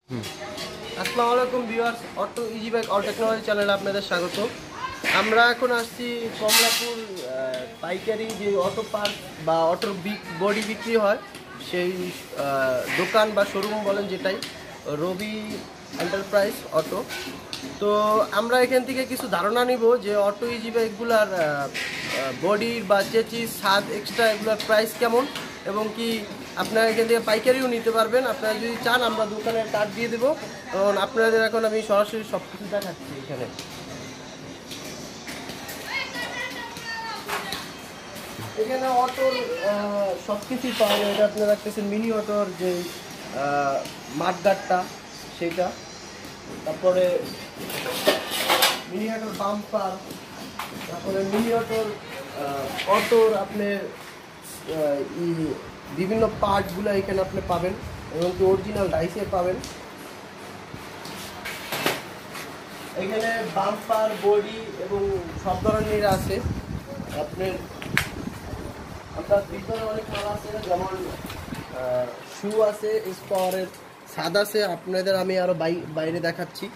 আসসালামু আলাইকুম viewers, auto easy bike all technology চ্যানেলে আপনাদের স্বাগত। আমরা এখন আসছি কমলাপুর পাইকারি যে অটো পার্ক বা অটোর বডি বিক্রি হয় সেই দোকান বা শোরুম বলেন যেটাই, রবি এন্টারপ্রাইজ অটো। তো আমরা এখান থেকে কিছু ধারণা নিব যে অটো ইজি বাইকগুলার বডির বা চেচিস ছাদ এক্সট্রা এগুলোর প্রাইস কেমন, এবং কি আপনারা এখান থেকে পাইকারিও নিতে পারবেন। আপনারা যদি চান আমরা দোকানের কার্ড দিয়ে দেবো, কারণ আপনাদের এখন আমি সরাসরি সব কিছু দেখাচ্ছি। এখানে অটোর সব কিছুই পাওয়া যায়। এটা আপনারা দেখতেছেন মিনি অটোর যে মাঠগাটটা সেইটা, তারপরে মিনি অটোর বাম্পার, তারপরে মিনি অটোর আপনার বিভিন্ন পার্টগুলো এখানে আপনি পাবেন, এবং কি অরিজিনাল ডাইসে পাবেন। এখানে বাম্পার, বডি এবং সব ধরনের আছে। আপনার ভিতরে অনেক মাল আছে, যেমন শু আছে, স্পাওয়ারের ছাদ আছে। আপনাদের আমি আরো বাইরে দেখাচ্ছি।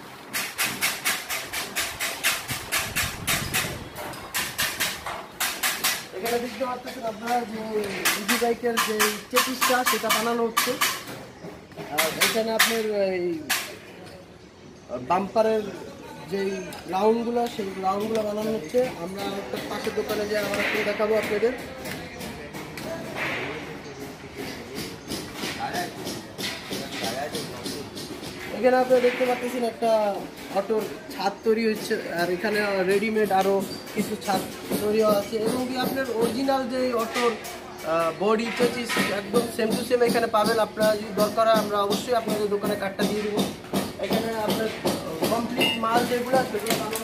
এখানে দেখতে পাচ্ছেন আপনারা যে ইজি বাইকের যে চেচিসটা সেটা বানানো হচ্ছে। আর এখানে আপনার এই বাম্পারের যেই রাউন্ডগুলো সেই রাউন্ডগুলো বানানো হচ্ছে। আমরা একটা পাশের দোকানে যে আমরা একটু দেখাবো আপনাদের। এখানে আপনারা দেখতে পাচ্ছেন একটা অটোর ছাদ তৈরি হচ্ছে, আর এখানে রেডিমেড আরও কিছু ছাদ তৈরিও আছে, এবং কি আপনার অরিজিনাল যে অটোর বডি চেচিস একদম সেম টু সেম এখানে পাবেন। আপনারা যদি দরকার হয় আমরা অবশ্যই আপনাদের দোকানে কার্ডটা দিয়ে দেবো। এখানে আপনার কমপ্লিট মাল যেগুলো সেগুলো বানানো।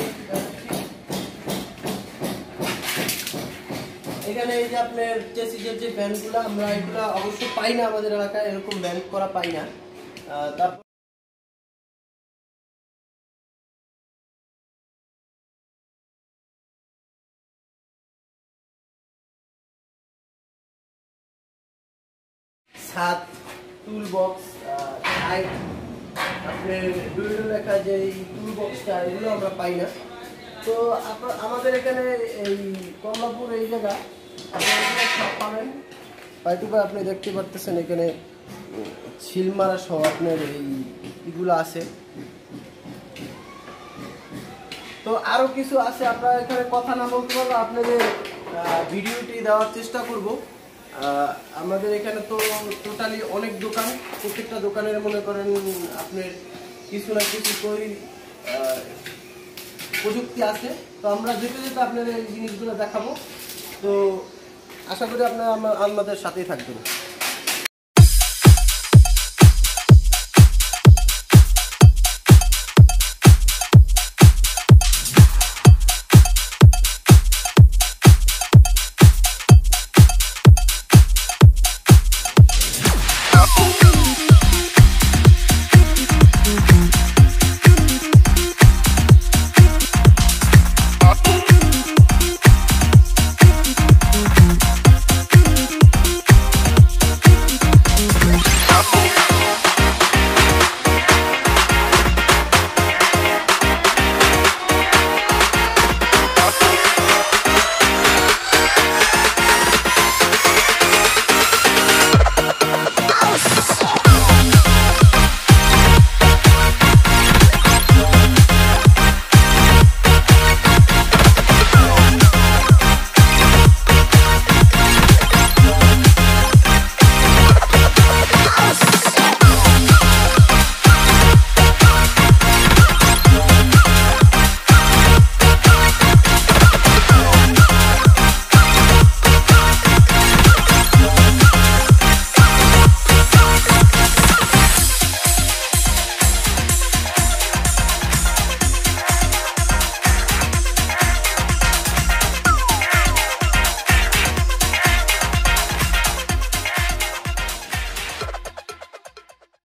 এখানে এই যে আপনার চেসিসের যে ব্যান্ডগুলো, আমরা এগুলো অবশ্যই পাই না আমাদের এলাকায়, এরকম ব্যান্ড করা পাই না। তারপর ছাদ, টুল বক্স, আপনার বিভিন্ন লেখা যে টুল বক্সটা, এগুলো আমরা পাই না। তো আমাদের এখানে এই কমলাপুর এই জায়গা আপনারা সব পাবেন পাইটুপা। আপনি দেখতে পারতেছেন এখানে শিলমারা সহ আপনার এইগুলো আছে। তো আরও কিছু আছে, আপনারা এখানে কথা না বলতে পারবো, আপনাদের ভিডিওটি দেওয়ার চেষ্টা করব। আমাদের এখানে তো টোটালি অনেক দোকান, প্রত্যেকটা দোকানের মনে করেন আপনার কিছু না কিছু তৈরি প্রযুক্তি আছে। তো আমরা যেতে যেতে আপনাদের এই জিনিসগুলো দেখাবো। তো আশা করি আপনারা আমাদের সাথেই থাকবেন।